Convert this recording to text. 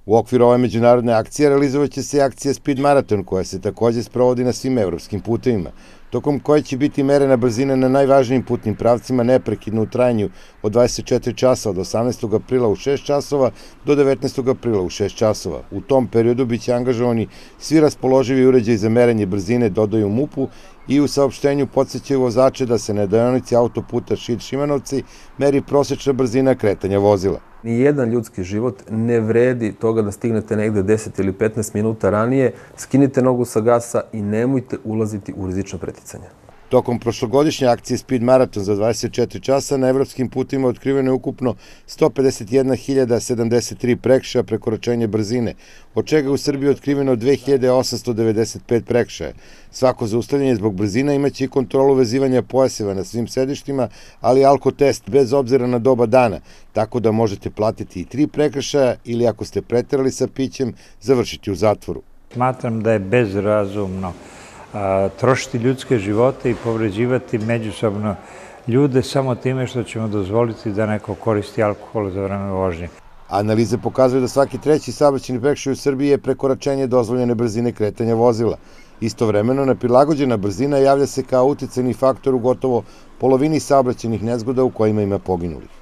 U okviru ove međunarodne akcije realizovaće se i akcija Speed Marathon, koja se takođe sprovodi na svim evropskim putevima, tokom koje će biti merena brzina na najvažnijim putnim pravcima neprekidno u trajanju od 24 časa od 18. aprila u 6 časova do 19. aprila u 6 časova. U tom periodu biće angažovani svi raspoloživi uređaji za merenje brzine, dodaju MUP-u, i u saopštenju podsećaju vozače da se na deonici autoputa Šid-Šimanovci meri prosečna brzina kretanja vozila. Nijedan ljudski život ne vredi toga da stignete negde 10 ili 15 minuta ranije, skinite nogu sa gasa i nemojte ulaziti u rizična preticanja. Tokom prošlogodišnje akcije Speed Marathon za 24 časa na evropskim putima otkriveno je ukupno 151.073 prekršaja prekoračenja brzine, od čega je u Srbiji otkriveno 2.895 prekršaja. Svako zaustavljanje zbog brzina imaće i kontrolu vezivanja pojaseva na svim sedištima, ali i alkotest bez obzira na doba dana, tako da možete platiti i 3 prekršaja ili ako ste preterali sa pićem, završiti u zatvoru. Smatram da je bezrazumno trošiti ljudske živote i povređivati međusobno ljude samo time što ćemo dozvoliti da neko koristi alkohol za vreme vožnje. Analize pokazuju da svaki treći saobraćajni prekršaj u Srbiji je prekoračenje dozvoljene brzine kretanja vozila. Istovremeno, neprilagođena brzina javlja se kao uticajni faktor u gotovo polovini saobraćajnih nezgoda u kojima ima poginulih.